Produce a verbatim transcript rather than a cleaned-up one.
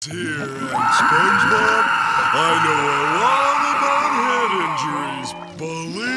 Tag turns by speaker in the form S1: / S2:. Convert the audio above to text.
S1: Here, and SpongeBob, I know a lot about head injuries, believe